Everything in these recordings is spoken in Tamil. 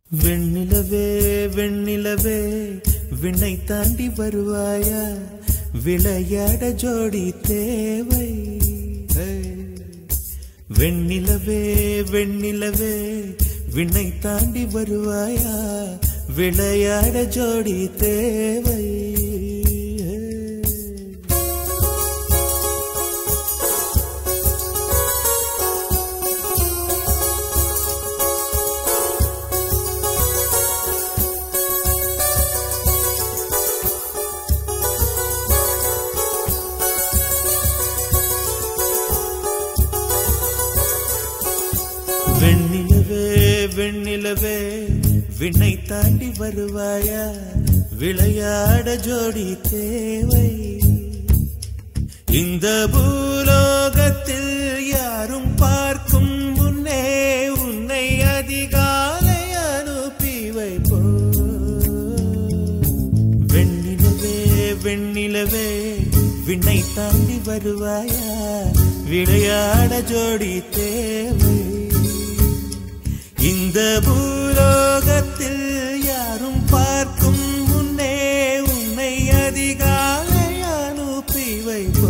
வெண்ணிலவே வெண்ணிலவே விண்ணை தாண்டி வருவாயா, விளையாட ஜோடி தேவை. வெண்ணிலவே வெண்ணிலவே விண்ணை தாண்டி வருவாயா, விளையாட ஜோடி தேவை. வெண்ணிலவே வெண்ணிலவே விண்ணை தாண்டி வருவாயா, விளையாட ஜோடி தேவை. இந்த பூலோகத்தில் யாரும் பார்க்கும் முன்னே உன்னை அதிகாலை அனுப்பி வைப்போ. வெண்ணிலவே வெண்ணிலவே விண்ணை தாண்டி வருவாயா, விளையாட ஜோடி தேவை. இந்த பூலோகத்தில் யாரும் பார்க்கும் முன்னே உன்னை அதிகாலை அனுப்பி வைப்போ.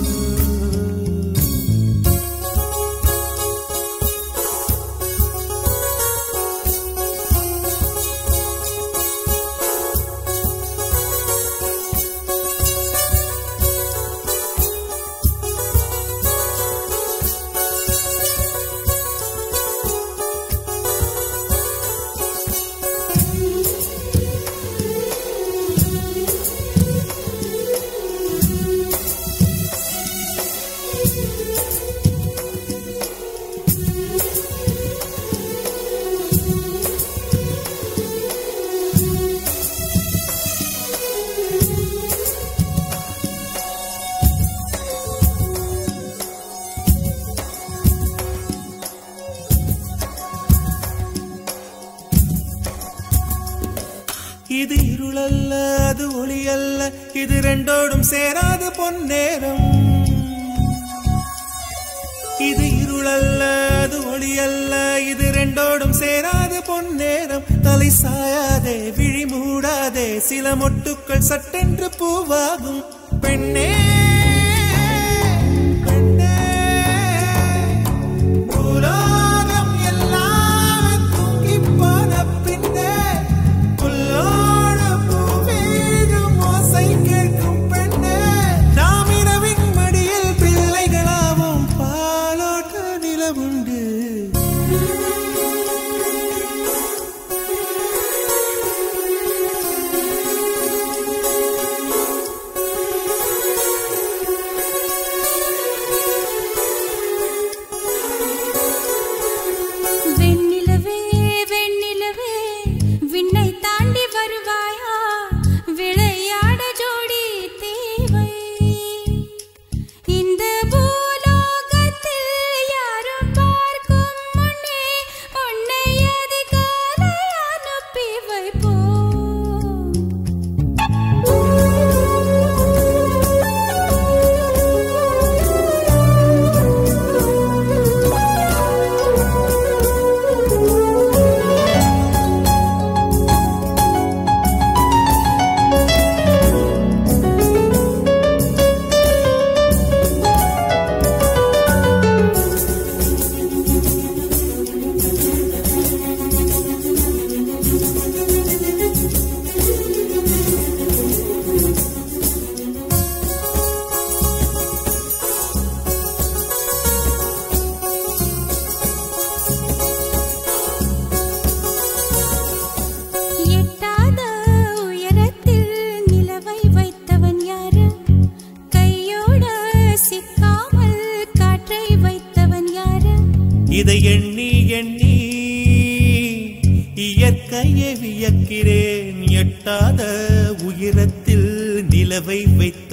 இது இருளல்ல அது ஒளி அல்ல, இது ரெண்டோடும் சேராது பொன்னேரம். இது இருளல்ல அது ஒளி அல்ல, இது ரெண்டோடும் சேராது பொன்னேரம். தலை சாயாதே விழி மூடாதே, சில மொட்டுக்கள் சட்டென்று பூவாகும். பெண்ணே பெண்ணே பூலோகம் எல்லாம் தூங்கி போன பின்னே உண்டு. வெண்ணிலவே வெண்ணிலவே விண்ணை தாண்டி வருவாயா, விளையாட ஜோடி தேவை. இந்த இதை எண்ணி எண்ணி இயற்கையை வியக்கிறேன். எட்டாத உயரத்தில் நிலவை வைத்த